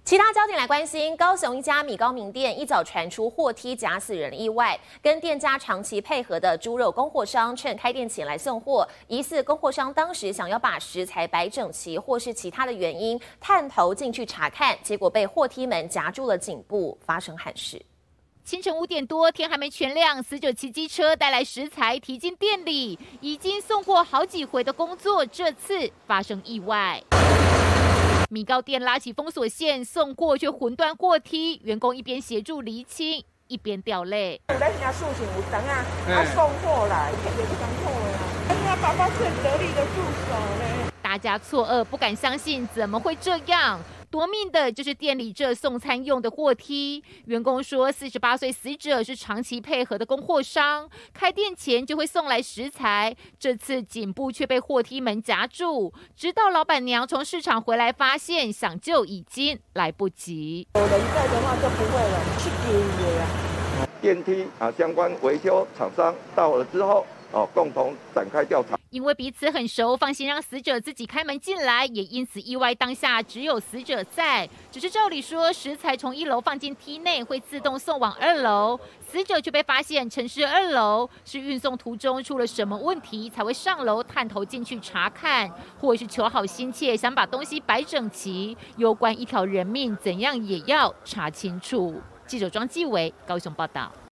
其他焦点来关心，高雄一家米糕名店一早传出货梯夹死人的意外，跟店家长期配合的猪肉供货商趁开店前来送货，疑似供货商当时想要把食材摆整齐，或是其他的原因，探头进去查看，结果被货梯门夹住了颈部，发生憾事。 清晨5点多，天还没全亮，死者骑机车带来食材提进店里，已经送过好几回的工作，这次发生意外。米糕店拉起封锁线，送货却魂断货梯，员工一边协助厘清，一边掉泪。 咱遐事情有当送货来，也是辛苦的啦。咱遐爸爸最得力的助手呢。 大家错愕，不敢相信，怎么会这样？夺命的就是店里这送餐用的货梯。员工说，48岁死者是长期配合的供货商，开店前就会送来食材，这次颈部却被货梯门夹住，直到老板娘从市场回来发现，想救已经来不及。 有人在的话就不会了，去救的啊。 电梯相关维修厂商到了之后，共同展开调查。 因为彼此很熟，放心让死者自己开门进来，也因此意外当下只有死者在。只是照理说，食材从1楼放进梯内会自动送往2楼，死者却被发现沉尸2楼，是运送途中出了什么问题才会上楼探头进去查看，或是求好心切想把东西摆整齐。攸关一条人命，怎样也要查清楚。记者庄继伟高雄报道。